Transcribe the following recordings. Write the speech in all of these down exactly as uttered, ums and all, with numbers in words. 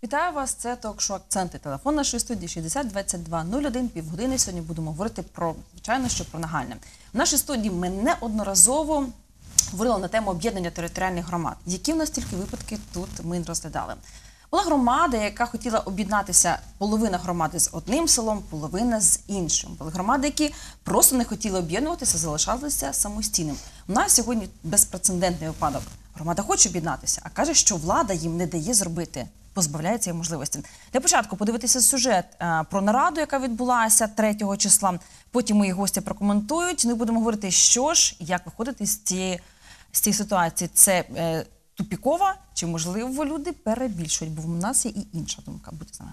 Вітаю вас, це ток-шоу «Акценти». Телефон нашої студії шістдесят двадцять два нуль один, півгодини. Сьогодні будемо говорити про, звичайно, що про нагальне. В нашій студії ми неодноразово говорили на тему об'єднання територіальних громад. Які в нас тільки випадки тут ми розглядали. Була громада, яка хотіла об'єднатися, половина громади з одним селом, половина з іншим. Були громади, які просто не хотіли об'єднуватися, залишалися самостійним. У нас сьогодні безпрецедентний випадок. Громада хоче об'єднатися, а каже, що влада їм не дає зробити, позбавляє цієї можливості. Для початку подивитися сюжет а, про нараду, яка відбулася третього числа. Потім мої гості прокоментують. Ми будемо говорити, що ж, як виходити з цієї, з цієї ситуації. Це е, тупікова, чи, можливо, люди перебільшують, бо в нас є і інша думка. Будьте з нами.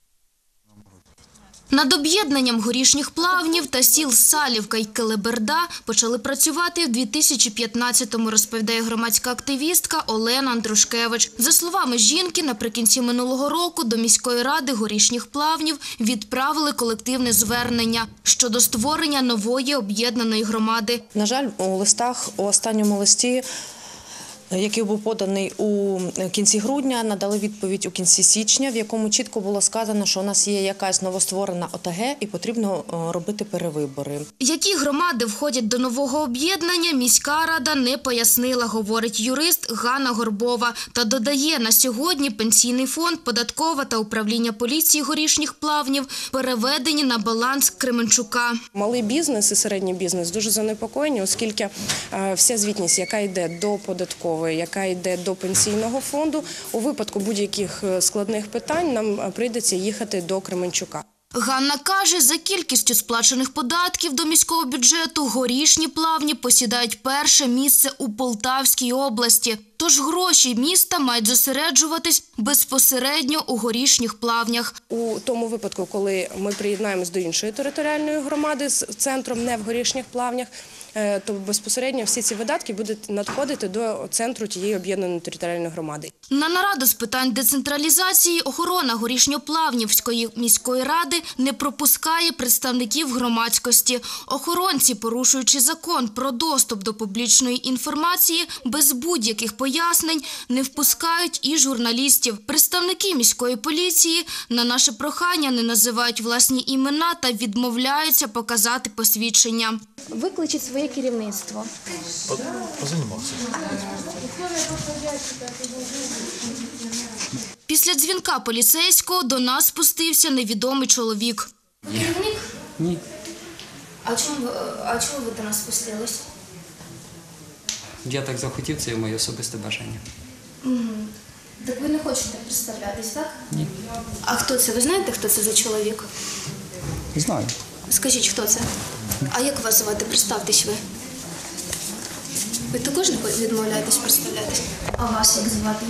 Над об'єднанням горішніх плавнів та сіл Салівка й Келеберда почали працювати в дві тисячі п'ятнадцятому, розповідає громадська активістка Олена Андрушкевич. За словами жінки, наприкінці минулого року до міської ради горішніх плавнів відправили колективне звернення щодо створення нової об'єднаної громади. На жаль, у листах, у останньому листі, який був поданий у кінці грудня, надали відповідь у кінці січня, в якому чітко було сказано, що у нас є якась новостворена ОТГ і потрібно робити перевибори. Які громади входять до нового об'єднання, міська рада не пояснила, говорить юрист Ганна Горбова. Та додає, на сьогодні Пенсійний фонд, податкова та управління поліції горішніх плавнів переведені на баланс Кременчука. Малий бізнес і середній бізнес дуже занепокоєні, оскільки вся звітність, яка йде до податкової, яка йде до пенсійного фонду, у випадку будь-яких складних питань нам прийдеться їхати до Кременчука. Ганна каже, за кількістю сплачених податків до міського бюджету горішні плавні посідають перше місце у Полтавській області. Тож гроші міста мають зосереджуватись безпосередньо у горішніх плавнях. У тому випадку, коли ми приєднаємось до іншої територіальної громади з центром не в горішніх плавнях, то безпосередньо всі ці видатки будуть надходити до центру тієї об'єднаної територіальної громади. На нараду з питань децентралізації охорона Горішньоплавнівської міської ради не пропускає представників громадськості. Охоронці, порушуючи закон про доступ до публічної інформації, без будь-яких пояснень не впускають і журналістів. Представники міської поліції на наше прохання не називають власні імена та відмовляються показати посвідчення. Викличіть своє керівництво. Позанімався. Після дзвінка поліцейського до нас спустився невідомий чоловік. Керівник? Ні. А чому, а чому ви до нас спустились? Я так захотів, це моє особисте бажання. Угу. Так ви не хочете представлятись, так? Ні. А хто це? Ви знаєте, хто це за чоловік? Знаю. Скажіть, хто це? А як вас звати? Представтесь ви. Ви також не відмовляєтесь представлятись? А вас як звати?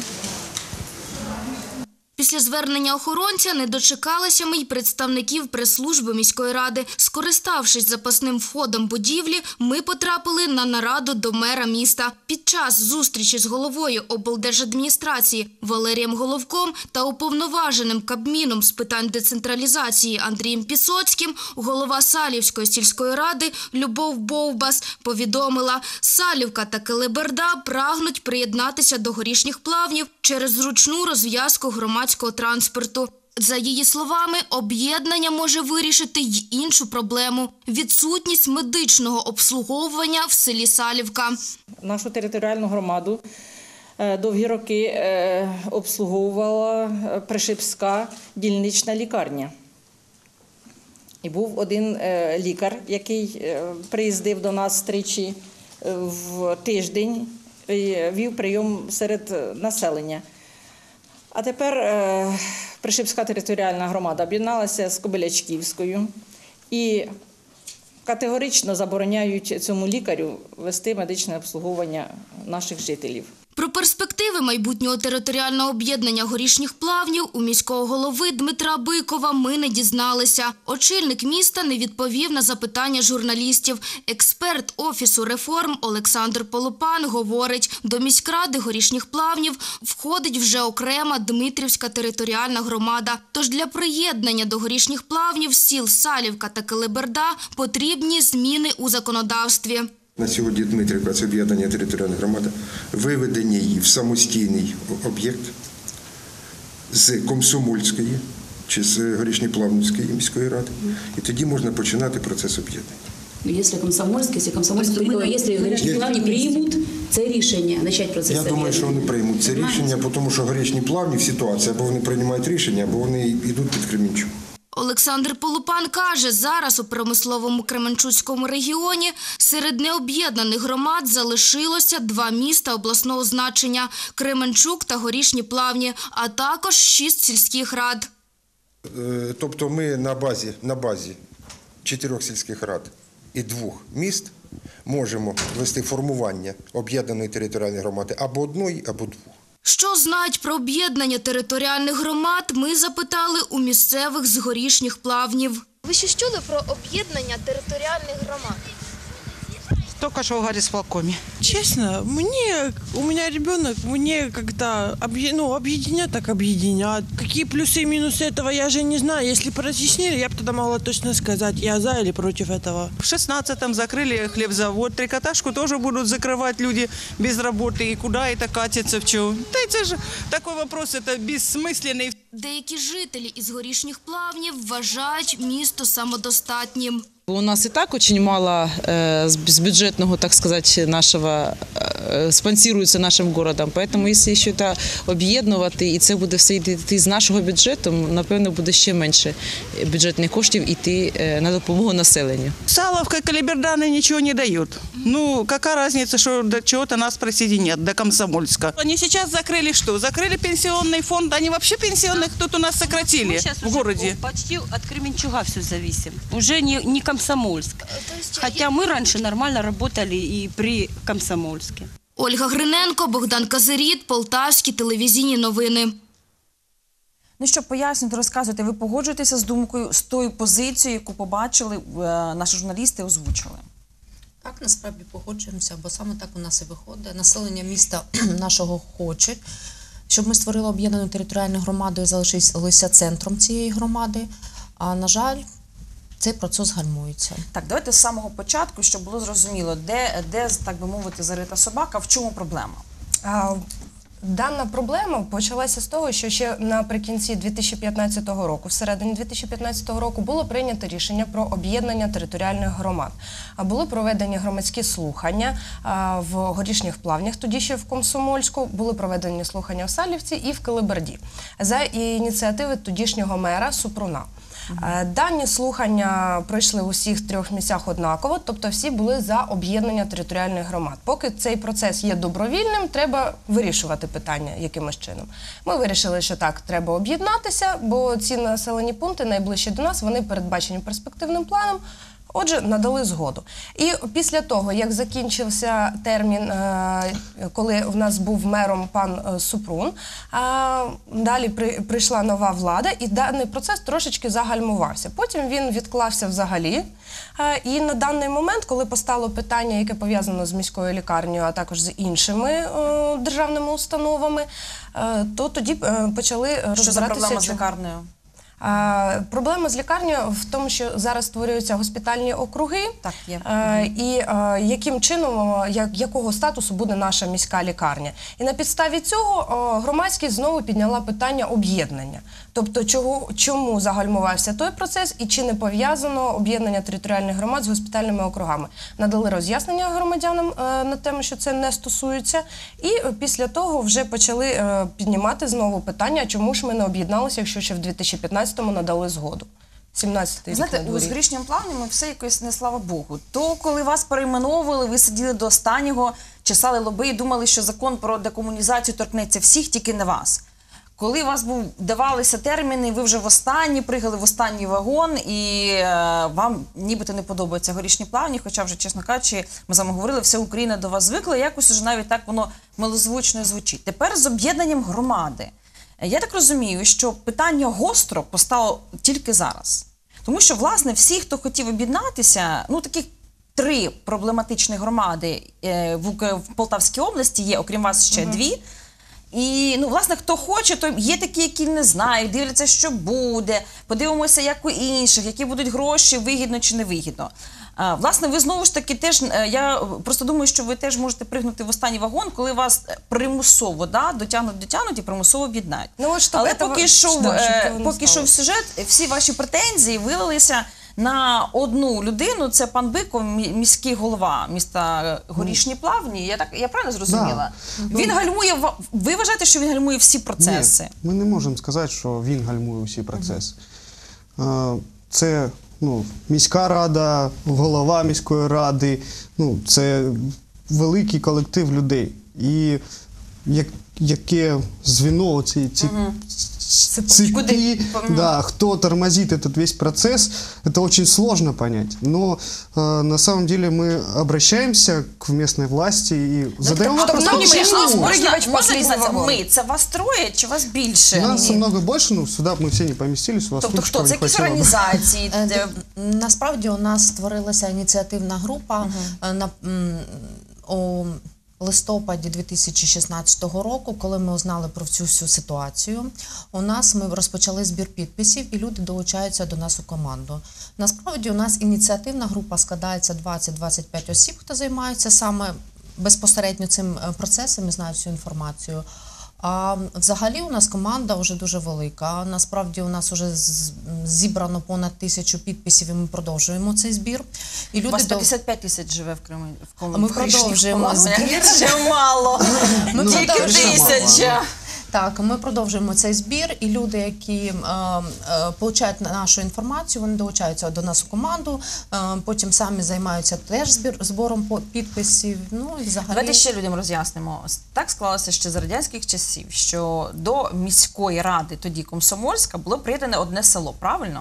Після звернення охоронця не дочекалися ми й представників прес-служби міської ради. Скориставшись запасним входом будівлі, ми потрапили на нараду до мера міста. Під час зустрічі з головою облдержадміністрації Валерієм Головком та уповноваженим Кабміном з питань децентралізації Андрієм Пісоцьким голова Салівської сільської ради Любов Бовбас повідомила, Салівка та Келеберда прагнуть приєднатися до горішніх плавнів через зручну розв'язку громадського транспорту. За її словами, об'єднання може вирішити й іншу проблему – відсутність медичного обслуговування в селі Салівка. Нашу територіальну громаду довгі роки обслуговувала Пришипська дільнична лікарня. І був один лікар, який приїздив до нас тричі в тиждень, вів прийом серед населення. А тепер е, Пришипська територіальна громада об'єдналася з Кобилячківською і категорично забороняють цьому лікарю вести медичне обслуговування наших жителів. Про перспективи майбутнього територіального об'єднання горішніх плавнів у міського голови Дмитра Бикова ми не дізналися. Очільник міста не відповів на запитання журналістів. Експерт Офісу реформ Олександр Полупан говорить, до міськради горішніх плавнів входить вже окрема Дмитрівська територіальна громада. Тож для приєднання до горішніх плавнів сіл Салівка та Келеберда потрібні зміни у законодавстві. На сьогодні Дмитрівка – це об'єднання територіальної громади, виведення її в самостійний об'єкт з Комсомольської чи з Горішньоплавнівської міської ради, і тоді можна починати процес об'єднання. Если Комсомольськ, если Комсомольськ, если Горішні Плавні приймуть це рішення, почати процес Я думаю, що вони приймуть це рішення, тому що Горішні Плавні в ситуації, або вони приймають рішення, або вони йдуть під Кременчук. Олександр Полупан каже, зараз у промисловому Кременчуцькому регіоні серед необ'єднаних громад залишилося два міста обласного значення – Кременчук та Горішні Плавні, а також шість сільських рад. Тобто ми на базі, на базі чотирьох сільських рад і двох міст можемо вести формування об'єднаної територіальної громади або одної, або двох. Що знають про об'єднання територіальних громад, ми запитали у місцевих з Горішніх Плавнів. Ви щось чули про об'єднання територіальних громад? Только что в горисполкоме. Честно, мне, у меня ребенок, мне как-то объ, ну, объединят, так объединят. Какие плюсы и минусы этого, я же не знаю. Если бы разъяснили, я бы тогда могла точно сказать, я за или против этого. В шестнадцатом закрыли хлебзавод, трикотажку тоже будут закрывать люди без работы. И куда это катится, в чего? Да это же такой вопрос, это бессмысленный. Деякі жителі із Горішніх Плавнів вважають місто самодостатнім. У нас и так очень мало э, с бюджетного, так сказать, нашего, э, спонсируется нашим городом. Поэтому, если ще це об'єднувати, і це буде все йти з нашого бюджету, напевно, буде ще менше бюджетних коштів йти э, на допомогу населенню. Саловка, Калиберданы ничего не дают. Ну, какая разница, что до чего-то нас присоединят, до Комсомольска. Они сейчас закрыли что? Закрыли пенсионный фонд. Они вообще пенсионных тут у нас сократили в городе. Почти от Кременчуга все зависим. Уже не, не Комсомольск. Хотя мы раньше нормально работали и при Комсомольске. Ольга Гриненко, Богдан Казиріт, Полтавські телевізійні новини. Ну що, пояснюйте, розказуйте, ви погоджуєтеся з думкою, з тою позицією, яку побачили, наші журналісти озвучили? Так, насправді погоджуємося, бо саме так у нас і виходить. Населення міста нашого хоче, щоб ми створили об'єднану територіальну громаду і залишилися центром цієї громади. А, на жаль, цей процес гальмується. Так, давайте з самого початку, щоб було зрозуміло, де, де так би мовити, зарита собака, в чому проблема? А, Дана проблема почалася з того, що ще наприкінці дві тисячі п'ятнадцятого року, всередині дві тисячі п'ятнадцятого року було прийнято рішення про об'єднання територіальних громад. Були проведені громадські слухання в Горішніх Плавнях, тоді ще в Комсомольську, були проведені слухання в Салівці і в Калиберді за ініціативи тодішнього мера Супруна. Дані слухання пройшли у всіх трьох місцях однаково, тобто всі були за об'єднання територіальних громад. Поки цей процес є добровільним, треба вирішувати питання якимось чином. Ми вирішили, що так, треба об'єднатися, бо ці населені пункти найближчі до нас, вони передбачені перспективним планом. Отже, надали згоду. І після того, як закінчився термін, коли в нас був мером пан Супрун, далі прийшла нова влада, і даний процес трошечки загальмувався. Потім він відклався взагалі. І на даний момент, коли постало питання, яке пов'язано з міською лікарнею, а також з іншими державними установами, то тоді почали розбиратися... Що за проблема з лікарнею? А, проблема з лікарнею в тому, що зараз створюються госпітальні округи, так, є. А, і а, яким чином, як, якого статусу буде наша міська лікарня. І на підставі цього а, громадськість знову підняла питання об'єднання. Тобто, чого, чому загальмувався той процес і чи не пов'язано об'єднання територіальних громад з госпітальними округами. Надали роз'яснення громадянам а, на тему, що це не стосується, і а, після того вже почали а, піднімати знову питання, чому ж ми не об'єдналися, якщо ще в дві тисячі п'ятнадцятому надали згоду. сімнадцятий рік. Знаєте, у Горішнім Плавням все якось не слава Богу. То, коли вас перейменовували, ви сиділи до останнього, чесали лоби і думали, що закон про декомунізацію торкнеться всіх, тільки не вас. Коли у вас був, давалися терміни, ви вже в останній, пригали в останній вагон, і е, вам нібито не подобається Горішні Плавні, хоча вже, чесно кажучи, ми з вами говорили, вся Україна до вас звикла, і якось уже навіть так воно милозвучно звучить. Тепер з об'єднанням громади. Я так розумію, що питання гостро постало тільки зараз. Тому що, власне, всі, хто хотів об'єднатися, ну, таких три проблематичні громади в Полтавській області є, окрім вас ще дві. І, ну, власне, хто хоче, то є такі, які не знають, дивляться, що буде, подивимося, як у інших, які будуть гроші, вигідно чи невигідно. А, власне, ви знову ж таки теж, я просто думаю, що ви теж можете пригнути в останній вагон, коли вас примусово, да, дотягнуть, дотягнуть і примусово об'єднають. Ну, от, щоб Але этого- поки йшов, да, щоб е, того не поки йшов сталося. сюжет, всі ваші претензії вилилися на одну людину, це пан Биков, мі- міський голова міста Горішні Плавні. Я так я правильно зрозуміла? Да. Він гальмує. ва- Ви вважаєте, що він гальмує всі процеси? Ні, ми не можемо сказати, що він гальмує усі процеси. Е, Це ну, міська рада, голова міської ради, ну, це великий колектив людей. І як, яке звено, ці, ці, цепи, да, кто тормозит этот весь процесс, это очень сложно понять. Но э, на самом деле мы обращаемся к местной власти и задаем А вопрос, тобто, почему? можна, можна последний дізнатися, вагон. ми, це вас троє чи вас більше? Нас намного больше, но сюда мы все не поместились. У вас Тобто ручков хто? Це не якісь хватило бы. організації? Е, де- Насправді у нас створилася ініціативна група е, на, м, у листопаді дві тисячі шістнадцятого року, коли ми узнали про цю всю ситуацію. У нас ми розпочали збір підписів і люди долучаються до нас у команду. Насправді у нас ініціативна група складається двадцять - двадцять п'ять осіб, хто займається саме безпосередньо цим е, процесом і знає всю інформацію. А взагалі у нас команда вже дуже велика. Насправді у нас вже з- зібрано понад тисячу підписів і ми продовжуємо цей збір. І У вас до- п'ятдесят п'ять тисяч живе в Криму. В Кому- Ми в Горішніх продовжуємо Плавнях. збір. Ще мало. Ми Тільки продовжуємо. тисяча. Так, ми продовжуємо цей збір, і люди, які е, е, получають нашу інформацію, вони долучаються до нас у команду, е, потім самі займаються теж збір, збором по- підписів. Ну і взагалі Давайте ще людям роз'яснимо. Так склалося ще за радянських часів, що до міської ради, тоді Комсомольська, було приєднане одне село, правильно?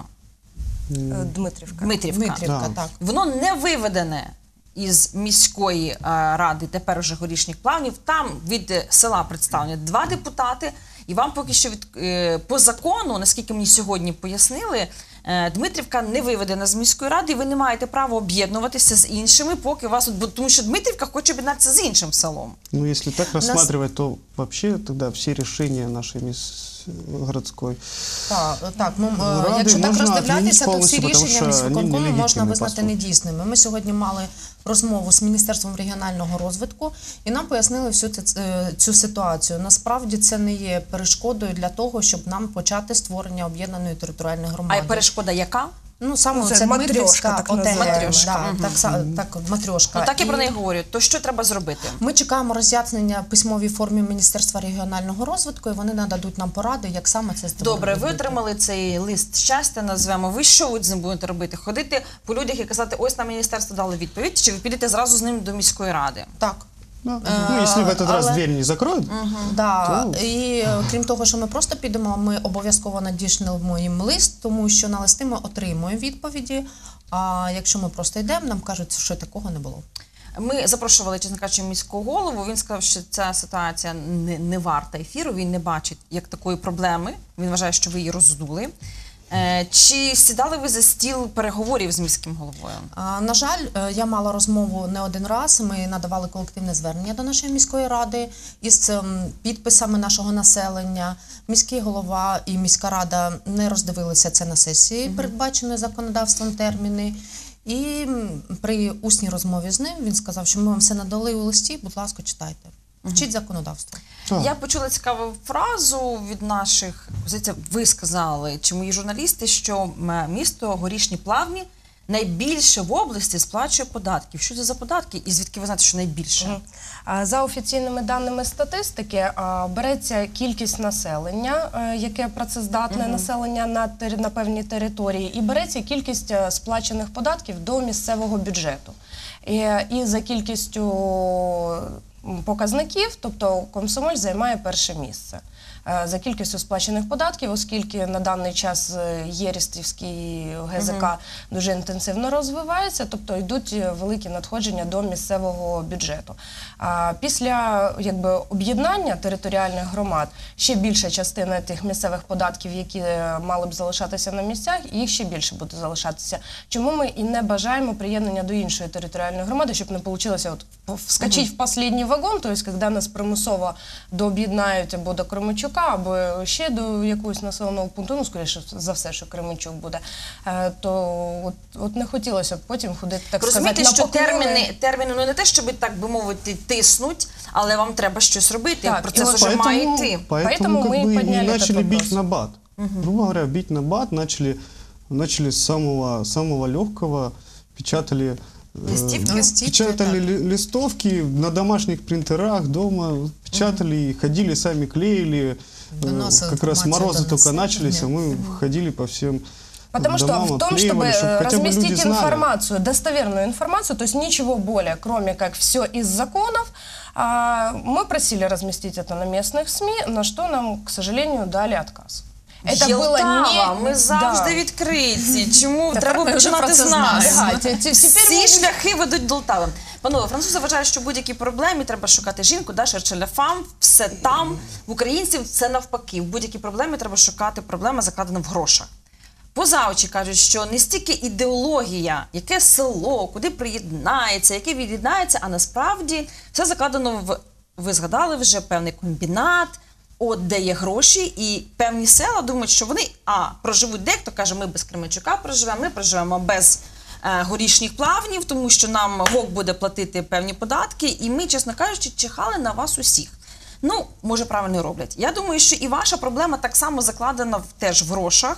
Дмитрівка. Дмитрівка. Дмитрівка, так. Воно не виведене із міської е, ради, тепер уже Горішніх Плавнів. Там від е, села представлені два депутати. І вам поки що від, е, по закону, наскільки мені сьогодні пояснили, е, Дмитрівка не виведена з міської ради, і ви не маєте права об'єднуватися з іншими, поки у вас, от, бо- тому що Дмитрівка хоче об'єднатися з іншим селом. Ну, если так нас- рассматривать, то вообще тогда все решения нашей мисс городской Так, так. Ну, Ради е, якщо так можна роздивлятися, відмінити то всі повністю, тому рішення що вони міськвиконкому нелегітимні, можна визнати по суті. недійсними. Ми сьогодні мали розмову з Міністерством регіонального розвитку, і нам пояснили всю цю, е, цю ситуацію. Насправді це не є перешкодою для того, щоб нам почати створення об'єднаної територіальної А громади. перешкода яка? Ну, саме Ну, це це матрьошка, Дмитрівська так ОТГ. називаємо. Матрьошка, Да, мгм. так, са- так, матрьошка. Ну так я І про неї говорю. То що треба зробити? Ми чекаємо роз'яснення в письмовій формі Міністерства регіонального розвитку, і вони нададуть нам поради, як саме це зробити. Добре, ви отримали цей лист щастя, назвемо. Ви що ви з ним будете робити? Ходити по людях і казати, ось нам міністерство дало відповідь, чи ви підете зразу з ним до міської ради? Так. Ну, ну, если в этот раз але- дверь не закроют, Да. то- І е, крім того, що ми просто підемо, ми обов'язково надішлемо їм лист, тому що на листи ми отримуємо відповіді, а якщо ми просто йдемо, нам кажуть, що такого не було. Ми запрошували, чесно кажучи, міського голову. Він сказав, що ця ситуація не, не варта ефіру. Він не бачить як такої проблеми. Він вважає, що ви її роздули. Е, чи сідали ви за стіл переговорів з міським головою? А, На жаль, е, я мала розмову не один раз. Ми надавали колективне звернення до нашої міської ради із ем, підписами нашого населення. Міський голова і міська рада не роздивилися це на сесії, передбаченої законодавством терміни. І м, при усній розмові з ним він сказав, що ми вам все надали у листі, будь ласка, читайте. Вчіть законодавство. Я почула цікаву фразу від наших, здається, ви сказали, чи мої журналісти, що м, місто Горішні Плавні найбільше в області сплачує податків. Що це за податки і звідки ви знаєте, що найбільше? А, За офіційними даними статистики, а, береться кількість населення, е, яке працездатне Мгм. населення на, тери- на певній території, і береться кількість е, сплачених податків до місцевого бюджету. І, і за кількістю м, показників, тобто Комсомоль займає перше місце. е, за кількістю сплачених податків, оскільки на даний час е, Єрістівський ГЗК Мгм. дуже інтенсивно розвивається, тобто йдуть великі надходження до місцевого бюджету. А після якби об'єднання територіальних громад ще більша частина тих місцевих податків, які е, мали б залишатися на місцях, їх ще більше буде залишатися. Чому ми і не бажаємо приєднання до іншої територіальної громади, щоб не вийшло от вскочити в останній вагон, тобто, коли нас примусово дооб'єднають або до Кременчука, або ще до якогось населеного пункту, ну, скоріше за все, що Кременчук буде, е, то от, от не хотілося б потім ходити, так Розумієте, сказати, що на поклони. терміни, терміни, ну не те, щоб, так би мовити, тиснуть, але вам треба щось робити, Так, процес і уже от має поэтому- йти. Поэтому, как мы и бы, подняли и этот начали вопрос. бить на бат. Грубо говоря, бить на бат начали, начали с самого, самого легкого, печатали, э, Листівки? Листівки, печатали ли- листовки на домашних принтерах дома, печатали, ходили, сами клеили. Э, Доносили Как раз информацию морозы до только населения. начались, а мы ходили по всем Потому что домам, в том, чтобы обклеивали, чтобы э, хотя бы люди разместить знали. информацию, достоверную информацию, то есть ничего более, кроме как все из законов, а, мы просили разместить это на местных СМИ, на что нам, к сожалению, дали отказ. Это Єлтава, не... ми завжди Да. відкриті. Чому? Тепер Треба ми вже починати про це з нас. знаємо. Да, те- те- теперь Всі мы- шляхи ведуть до Лтави. Панове, французи вважають, що будь-які проблеми треба шукати жінку, да, chercher la femme, все там. В українців це навпаки. В будь-які проблеми треба шукати проблема, закладена в грошах. Поза очі кажуть, що не стільки ідеологія, яке село, куди приєднається, яке від'єднається, а насправді все закладено в, ви згадали вже, певний комбінат, от де є гроші, і певні села думають, що вони, а, проживуть дехто, каже, ми без Кременчука проживемо, ми проживемо без е, горішніх плавнів, тому що нам ГОК буде платити певні податки, і ми, чесно кажучи, чекали на вас усіх. Ну, може, правильно роблять. Я думаю, що і ваша проблема так само закладена в, теж в грошах.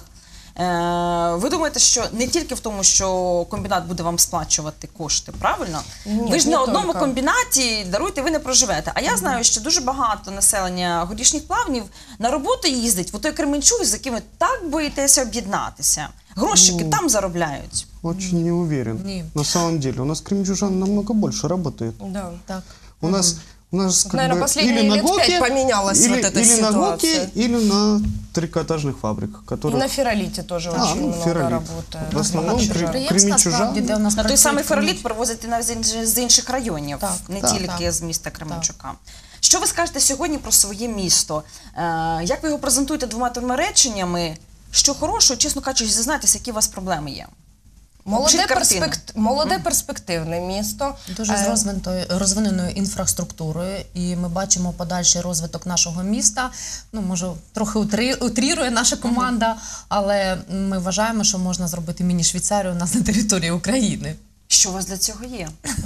Е, ви думаєте, що не тільки в тому, що комбінат буде вам сплачувати кошти, правильно? Ні, ви ж не на одному тільки. комбінаті, даруйте, ви не проживете. А я знаю, що дуже багато населення горішніх плавнів на роботу їздить в той Кременчук, з яким ви так боїтеся об'єднатися. Грошики Ну, там заробляють. Очень не уверен. Не. На самом деле, у нас кременчужан намного больше работает. Да. Так. У нас, у нас как Наверное, бы последние или на лет ГОКе, пять поменялась или, вот эта или на ситуация. ГОКе, или на трикотажных фабриках, И которые... на Феролите тоже А, очень ну, много Феролит. работает. В основном Кременчужан. кре- Підприємства, справді, де у нас На той самий працюють фероліт привозять і навіть з інж- з інших районів, Так, не так, тільки так. з міста Кременчука. Що ви скажете сьогодні про своє місто? Е, як ви його презентуєте двома трьома реченнями? Що хорошого, чесно кажучи, зізнайтеся, які у вас проблеми є? Молоде, Опишіть картину. перспект... Молоде перспективне місто. Дуже з Е, розвиненою, розвиненою інфраструктурою, і ми бачимо подальший розвиток нашого міста. Ну, може, трохи утрі- утрірує наша команда, але ми вважаємо, що можна зробити міні-Швейцарію у нас на території України. Що у вас для цього є?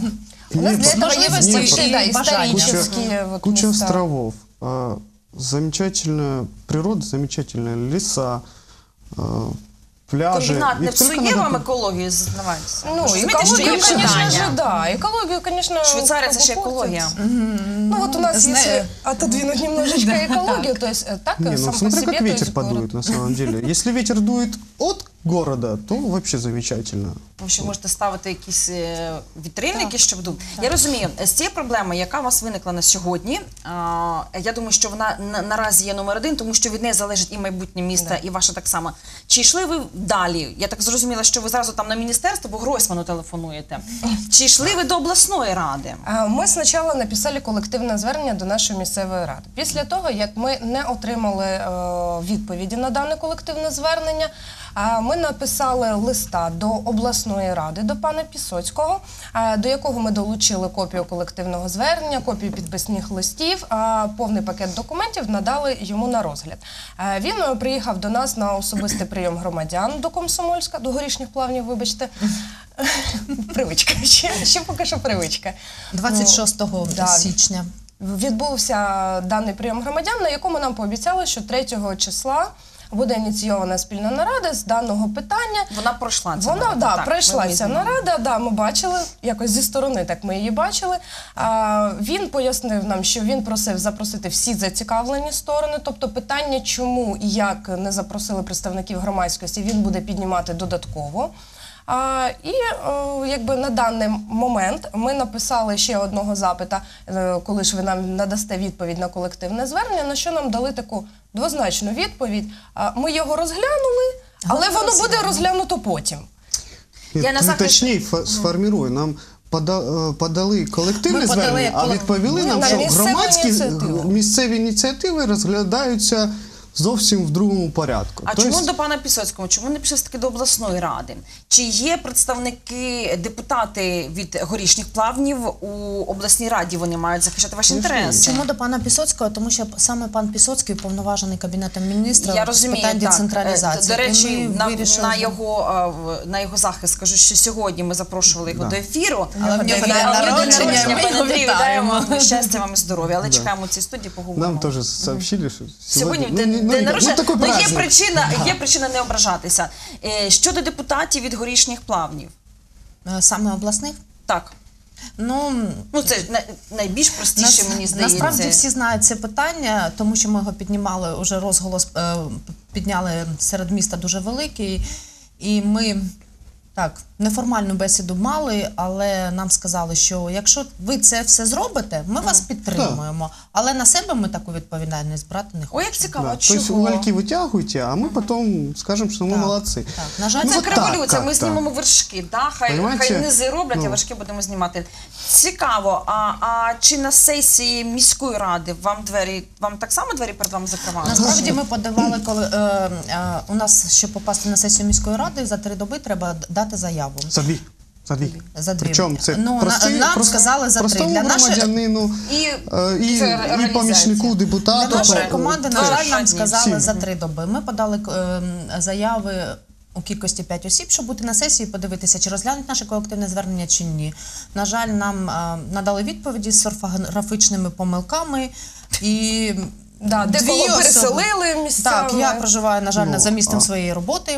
У нас для этого Можливости есть большие, и да, бажания. исторические вот Куча места. островов, а, замечательная природа, замечательные леса, а, пляжи. Комбінат не Их только псує надо вам екологію, зізнавайтеся? Ну, Ви ж розумієте, що є экологию, конечно питання? же, да. Экологию, конечно, Швейцария как это же бы портит. экология. Ну, вот у нас, Зна- если отодвинуть немножечко экологию, то есть э, так Не, э, ну сам по смотря себе, как то ветер есть город- подует на самом деле. Если ветер дует от города, то вообще замечательно. Тому що можете ставити якісь е, вітрильники, щоб дув. Я розумію, з цієї проблеми, яка у вас виникла на сьогодні, а, я думаю, що вона на, наразі є номер один, тому що від неї залежить і майбутнє міста, і ваше так само. Чи йшли ви далі? Я так зрозуміла, що ви зразу там на міністерство, бо Гройсману телефонуєте. Чи йшли ви до обласної ради? А, Ми спочатку написали колективне звернення до нашої місцевої ради. Після того, як ми не отримали е, відповіді на дане колективне звернення, а, ми написали листа до обласної ради, до пана Пісоцького, е, до якого ми долучили копію колективного звернення, копію підписних листів, а повний пакет документів надали йому на розгляд. Е, Він е, приїхав до нас на особистий прийом громадян до Комсомольська, до горішніх плавнів, вибачте. Привичка, ще, ще поки що привичка. двадцять шостого Да. січня. Відбувся даний прийом громадян, на якому нам пообіцяли, що третього числа буде ініційована спільна нарада з даного питання. Вона пройшла ця Вона, нарада, да, так, пройшла ми ця визнали. нарада, да, ми бачили, якось зі сторони так ми її бачили. А, він пояснив нам, що він просив запросити всі зацікавлені сторони, тобто питання, чому і як не запросили представників громадськості, він буде піднімати додатково. А, і е, якби на даний момент ми написали ще одного запита, е, коли ж ви нам надасте відповідь на колективне звернення, на що нам дали таку двозначну відповідь. А, ми його розглянули, але воно буде розглянуто потім. Я на Нет, захист- точнее, фо- сформирую. Нам пода- е, подали колективне Ми подали звернення, а колек- відповіли нам, На що місцеву громадські ініціативу. місцеві ініціативи розглядаються зовсім в другому порядку. А Тобто, чому до пана Пісоцького? Чому не пішли таки до обласної ради? Чи є представники, депутати від горішніх плавнів у обласній раді? Вони мають захищати ваші інтереси. Чому до пана Пісоцького? Тому що саме пан Пісоцький уповноважений Кабінетом міністрів Я з розумію, питань так. децентралізації. До речі, І ми на, вирішили- на, його, е, на його захист скажу, що сьогодні ми запрошували його Да. до ефіру. Але в нього Але день народження, ми ми пане його Андрію, вітаємо. вітаємо. Щастя вам і здоров'я. Але Да. чекаємо цій студії, поговоримо. нам тоже сообщили, что Сьогодні сегодня... день, день народження, такой ну, є праздник. причина, є причина не ображатися. Е, Щодо депутатів від горішніх плавнів. Е, Саме обласних? Так. Ну, Ну, це най- найбільш простіше, Нас- мені здається. Насправді всі знають це питання, тому що ми його піднімали, уже розголос е, підняли серед міста дуже великий. І ми так, неформальну бесіду мали, але нам сказали, що якщо ви це все зробите, ми вас підтримуємо. Але на себе ми таку відповідальність брати не хочемо. Ой, як цікаво, Да, чого? то есть угольки вытягивайте, а мы потом скажем, что мы Так, молодцы. так. На жаль, Ну, це це вот революція, так ми как-то. знімемо вершки, да? хай, Понимаете? хай низи роблять, а Ну. вершки будемо знімати. Цікаво, а, а чи на сесії міської ради вам двері, вам так само двері перед вами закривали? Насправді ми подавали, коли е, е, у нас, щоб попасти на сесію міської ради, за три доби треба дати заяву. За дві. За дві. За дві. Причому це Ну, на- простий, нам прост- сказали за три. простому Для нашої- громадянину І, е, і, це і реалізація. помічнику Для депутату. нашої то- команди, на Два жаль, нам дні. сказали Всім. за три доби. Ми подали е, заяви у кількості п'ять осіб, щоб бути на сесії, подивитися, чи розглянуть наше колективне звернення, чи ні. На жаль, нам е, надали відповіді з орфографічними помилками. І Да, дві декого особи- переселили місцями. Так, я проживаю, на жаль, Ну, за місцем а. своєї роботи.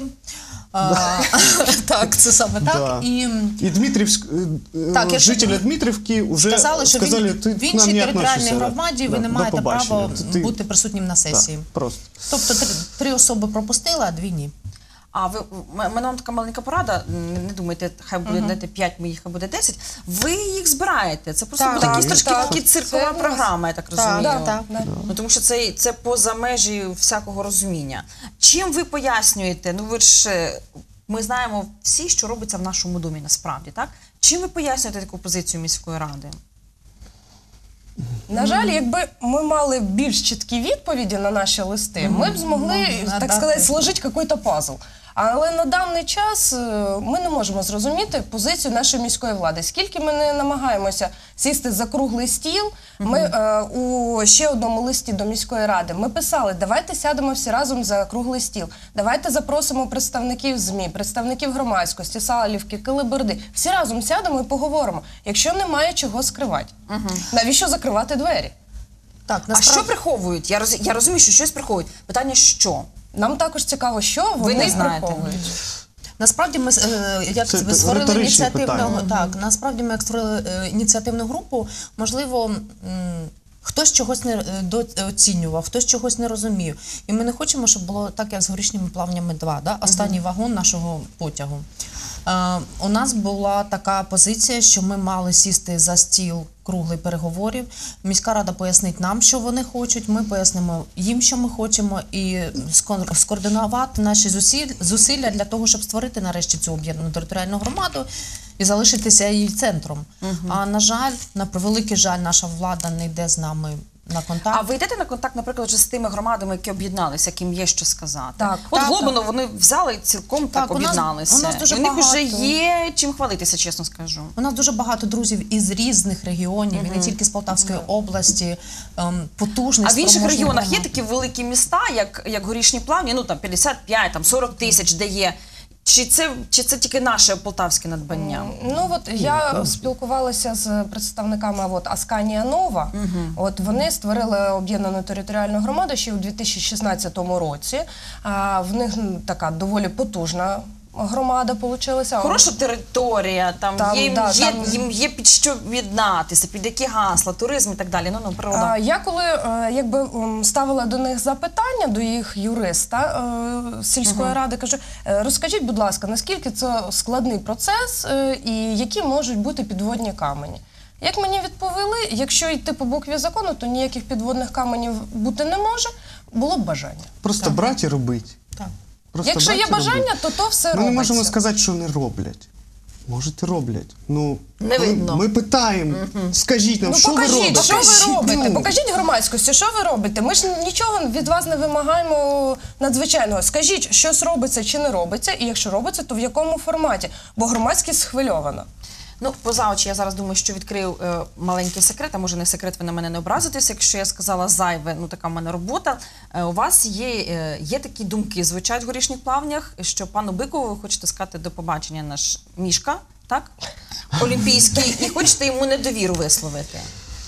А, Так, це саме так. Да. І І Дмитрівськ, е, Так, якщо- жителі Дмитрівки вже сказали, що сказали, він, ти в к нам іншій не територіальній относишся. громаді ви Да, не до маєте побачення. права Ти- бути присутнім на сесії. Так, просто. Тобто три, три особи пропустили, а дві ні. А ви в мене вам така маленька порада. Не, не думайте, хай буде знаєте, п'ять моїх, хай буде десять. Ви їх збираєте. Це просто Так, буде якісь так, трошки так. такі циркова Це у нас- програма, я так розумію. Так, так, Ну тому що це, це поза межі всякого розуміння. Чим ви пояснюєте? Ну ви ж е, ми знаємо всі, що робиться в нашому домі насправді, так? Чим ви пояснюєте таку позицію міської ради? На жаль, якби ми мали більш чіткі відповіді на наші листи, ми б змогли, так надати. сказати, сложити якийсь пазл. Але на даний час е, ми не можемо зрозуміти позицію нашої міської влади. Скільки ми не намагаємося сісти за круглий стіл, ми е, у ще одному листі до міської ради ми писали, давайте сядемо всі разом за круглий стіл, давайте запросимо представників ЗМІ, представників громадськості, Салівки, Килиберди. Всі разом сядемо і поговоримо, якщо немає чого скривати. Навіщо закривати двері? Так, А що приховують? Я, роз, я розумію, що щось приховують. Питання, що? Нам також цікаво, що вони не знаєте. приховують. Насправді ми е, як Це створили риторичне ініціативну питання. так. Насправді ми як створили е, ініціативну групу. Можливо, м, хтось чогось не е, дооцінював, хтось чогось не розумів. І ми не хочемо, щоб було так, як з горішніми плавнями два, да? Останній вагон нашого потягу. Е, у нас була така позиція, що ми мали сісти за стіл круглий переговорів. Міська рада пояснить нам, що вони хочуть, ми пояснимо їм, що ми хочемо, і скон- скоординувати наші зусиль- зусилля для того, щоб створити нарешті цю об'єднану територіальну громаду і залишитися її центром. А на жаль, на превеликий жаль, наша влада не йде з нами на контакт. А ви йдете на контакт, наприклад, вже з тими громадами, які об'єдналися, яким є що сказати? Так, От так, Глобино вони взяли і цілком так, Так, у нас- об'єдналися. у нас дуже І у них вже багато. є чим хвалитися, чесно скажу. У нас дуже багато друзів із різних регіонів, і не тільки з Полтавської області, ем, потужних, А в інших спроможних регіонах є громад. такі великі міста, як, як Горішні Плавні, ну там п'ятдесят п'ять, там сорок тисяч, де є. Чи це, чи це тільки наше полтавське надбання? Ну от я спілкувалася з представниками от, Асканія Нова. От вони створили об'єднану територіальну громаду ще у дві тисячі шістнадцятому році. А, в них м, така доволі потужна громада получилася. Хороша територія, там, Там, є, да, є, там- їм є під що віднатися, під які гасла, туризм і так далі. Ну, ну, природа. А, Я коли е, якби м, ставила до них запитання, до їх юриста е, з сільської Мгм. ради, кажу, е, розкажіть, будь ласка, наскільки це складний процес е, і які можуть бути підводні камені? Як мені відповіли, якщо йти по букві закону, то ніяких підводних каменів бути не може, було б бажання. Просто брати і робити. Так. Просто Якщо є брати і робити. бажання, то то все Ми не робиться. можемо сказати, що не роблять. Може, і роблять. Ну, Не ми, видно. ми питаємо, скажіть нам, Ну що ви покажіть, робите? що ви робите? Ну, Покажіть громадськості, що ви робите? Ми ж нічого від вас не вимагаємо надзвичайного. Скажіть, щось робиться чи не робиться, і якщо робиться, то в якому форматі? Бо громадськість схвильована. Ну, поза очі, я зараз думаю, що відкрив е, маленький секрет, а може не секрет, ви на мене не образитесь, якщо я сказала зайве, ну така в мене робота. Е, у вас є, е, є такі думки, звучать в Горішніх Плавнях, що пану Бикову ви хочете сказати до побачення наш Мішка, так? Олімпійський, і хочете йому недовіру висловити.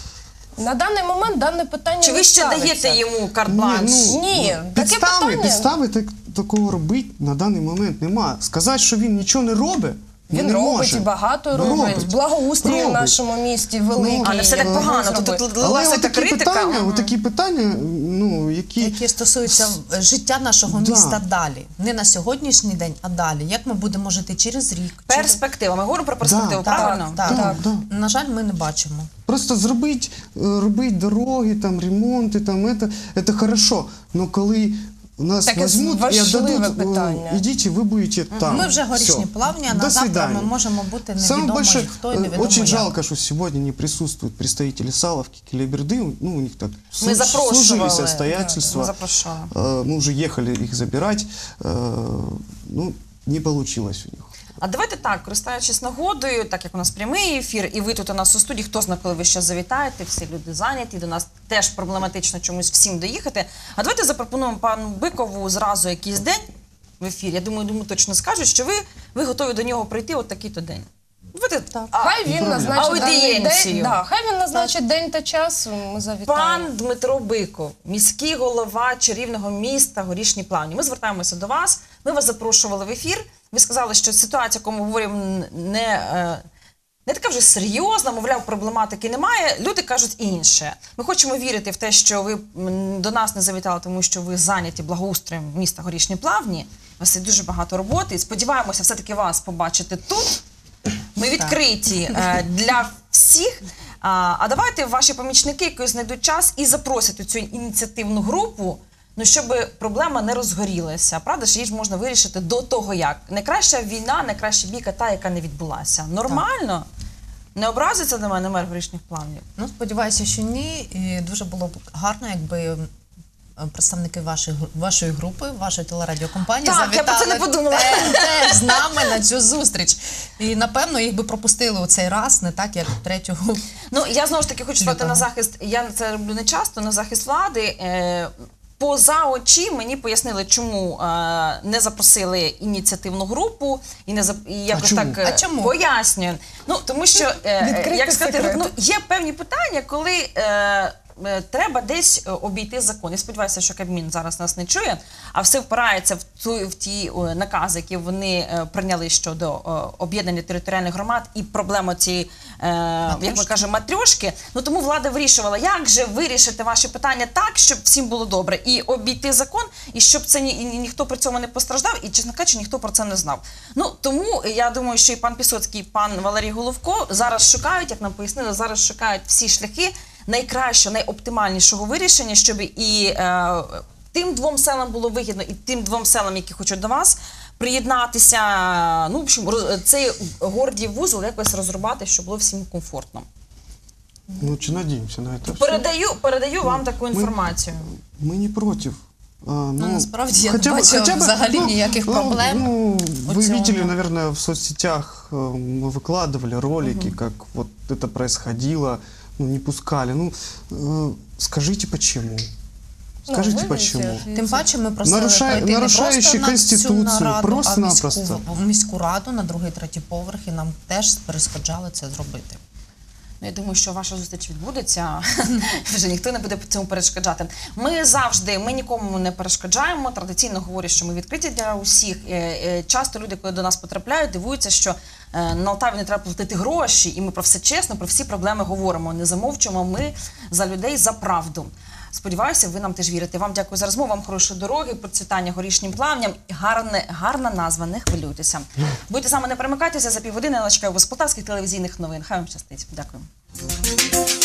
На даний момент дане питання Чи ви не ще ставиться. даєте йому карт-бланш? ну, Ні, таке підстави, питання- підстави так, такого робити на даний момент нема. Сказати, що він нічого не робить, ми Він не робить може. і багато Ну, робить. Благоустрій в Робить. нашому місті великий. А не все так Він погано, зробив. тут- тут Але лилася та отакі критика. питання, Мгм. отакі питання, ну, які... Які стосуються е, життя нашого Да. міста далі. Не на сьогоднішній день, а далі. Як ми будемо жити через рік? Перспектива. Ми говоримо про перспективу, Так, правильно? Так, Да, так. да. На жаль, ми не бачимо. Просто зробити, е, робити дороги, там, ремонти, там, це, це хорошо. Но коли нас Таке візьмуть і важливе віддадуть, питання. е, ідіть, і ви будете там. Ми вже горішні Всё. плавні, а До на завтра свидания. ми можемо бути Самое невідомо больше, хто і э, невідомо очень як. жалко, что сегодня не присутствуют представители Саловки, Келеберды. Ну, у них так Мы слу- запрошивали, сложились да, обстоятельства. мы запрошивали. Э, Мы уже ехали их забирать. Э, Ну, не получилось у них. А давайте так, користуючись нагодою, так як у нас прямий ефір, і ви тут у нас у студії, хто знає, коли ви ще завітаєте, всі люди зайняті, до нас теж проблематично чомусь всім доїхати. А давайте запропонуємо пану Бикову зразу якийсь день в ефір. Я думаю, думаю, точно скажуть, що ви, ви готові до нього прийти от такий-то день. Давайте, а, Хай він назначить даний день. аудієнцію. Да, хай він назначить день та час. Ми завітаємо. Пан Дмитро Биков, міський голова чарівного міста Горішні Плавні. Ми звертаємося до вас. Ми вас запрошували в ефір. Ви сказали, що ситуація, яку ми говоримо, не, е, не така вже серйозна, мовляв, проблематики немає. Люди кажуть інше. Ми хочемо вірити в те, що ви м, до нас не завітали, тому що ви зайняті благоустроєм міста Горішні Плавні. У вас є дуже багато роботи. І сподіваємося все-таки вас побачити тут. Ми відкриті е, для всіх. А, а давайте ваші помічники якось знайдуть час і запросять у цю ініціативну групу, ну, щоб проблема не розгорілася. Правда ж, її ж можна вирішити до того, як. Найкраща війна, найкраща бійка та, яка не відбулася. Нормально? Не образиться до мене мер Горішніх Плавнів? Ну, сподіваюся, що ні. І дуже було б гарно, якби е, представники вашої, гру- вашої групи, вашої телерадіокомпанії Так, я про це не завітали подумала. те- теж з нами на цю зустріч. І, напевно, їх би пропустили у цей раз, не так, як третього. Ну, я знову ж таки хочу стати Лютого. на захист, я це роблю не часто, на захист влади. Е, поза очі мені пояснили, чому е, не запросили ініціативну групу і не зап- і якось чому? так е, А чому? пояснюю. Ну, тому що, е, Відкритий як сказати, секрет. ну, є певні питання, коли е, е, треба десь е, обійти закон. Я сподіваюся, що Кабмін зараз нас не чує, а все впирається в, ту, в ті е, накази, які вони е, прийняли щодо е, об'єднання територіальних громад і проблеми цієї, е, як ми кажемо, матрьошки. Ну, тому влада вирішувала, як же вирішити ваші питання так, щоб всім було добре, і обійти закон, і щоб це ні, і ніхто при цьому не постраждав, і, чесно кажучи, ніхто про це не знав. Ну, тому я думаю, що і пан Пісоцький, і пан Валерій Головко зараз шукають, як нам пояснили, зараз шукають всі шляхи найкращого, найоптимальнішого вирішення, щоб і е, тим двом селам було вигідно, і тим двом селам, які хочуть до вас приєднатися, ну, в общем, роз- цей гордій вузол якось розрубати, щоб було всім комфортно. Ну, очень надеемся на это. Передаю, передаю вам таку інформацію. Мы не против. А, ну, насправді, я не бачила взагалі ніяких проблем Ну, у вы цьому. видели, наверное, в соцсетях э, мы выкладывали ролики, как вот это происходило, ну, не пускали. Ну, э, скажите, почему? Скажите, почему? Тим паче ми просили Нарушай- пройти не нарушаючи просто на цю Конституцію, нараду, просто-напросто. а міську, в міську раду на другий, третій поверх, і нам теж перешкоджали це зробити. Ну, я думаю, що ваша зустріч відбудеться, вже ніхто не буде цьому перешкоджати. Ми завжди, ми нікому не перешкоджаємо, традиційно говорять, що ми відкриті для усіх. Часто люди, коли до нас потрапляють, дивуються, що на Алтаві не треба платити гроші, і ми про все чесно, про всі проблеми говоримо, не замовчуємо, ми за людей, за правду. Сподіваюся, ви нам теж вірите. Вам дякую за розмову, вам хорошої дороги, процвітання горішнім плавням. Гарне, гарна назва, не хвилюйтеся. Будьте з нами, не перемикайтеся, за півгодини я чекаю вас з полтавських телевізійних новин. Хай вам щастить. Дякую.